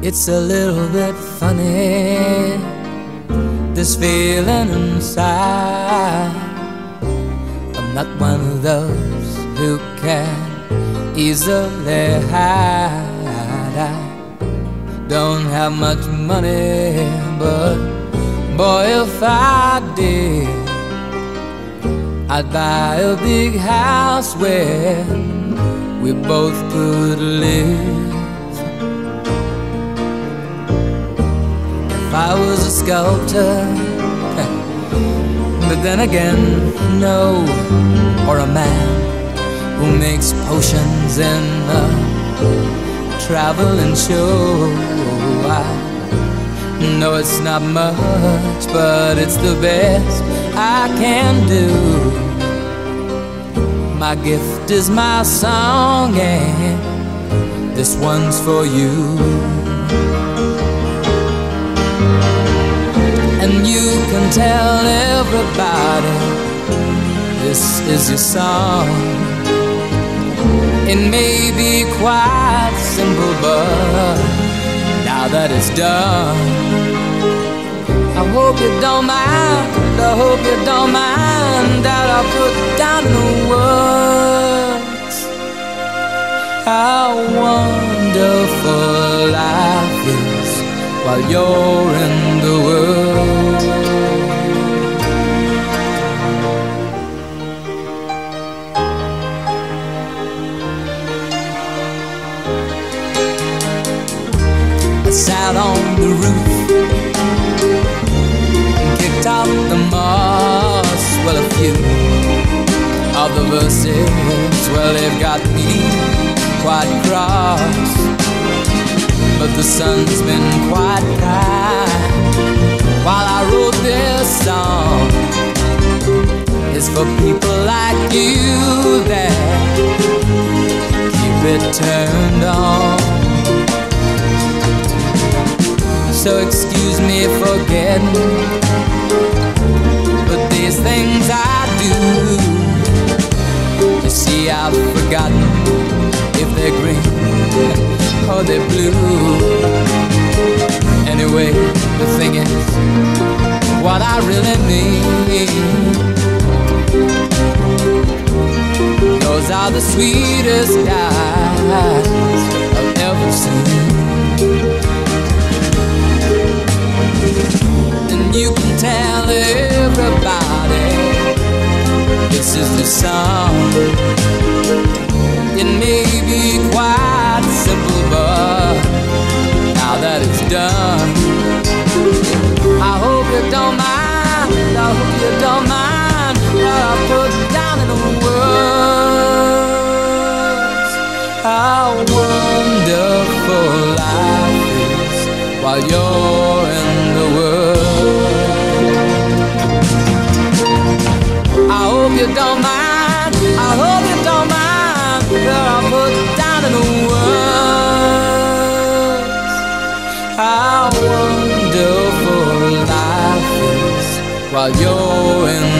It's a little bit funny, this feeling inside. I'm not one of those who can easily hide. I don't have much money, but boy, if I did, I'd buy a big house where we both could live. If I was a sculptor, but then again, no, or a man who makes potions in a traveling show. I know it's not much, but it's the best I can do. My gift is my song, and this one's for you. And you can tell everybody this is your song. It may be quite simple, but now that it's done, I hope you don't mind, I hope you don't mind that I put down in the words how wonderful life is while you're in the world. I sat on the roof and kicked out the moss. Well, a few of the verses, well, they've got me quite cross. But the sun's been quite kind while I wrote this song. It's for people like you that keep it turned on. So excuse me for getting, but these things I do. You see, I've forgotten if they're green or they're blue. Anyway, the thing is, what I really mean, those are the sweetest guys I've ever seen. And you can tell everybody this is the song. It may be quite simple, but now that it's done, I hope you don't mind, I hope you don't mind that I put down in the words how wonderful life is while you're in the world. I hope you don't mind, I hope you don't mind that I put down in the words how wonderful life is while you're in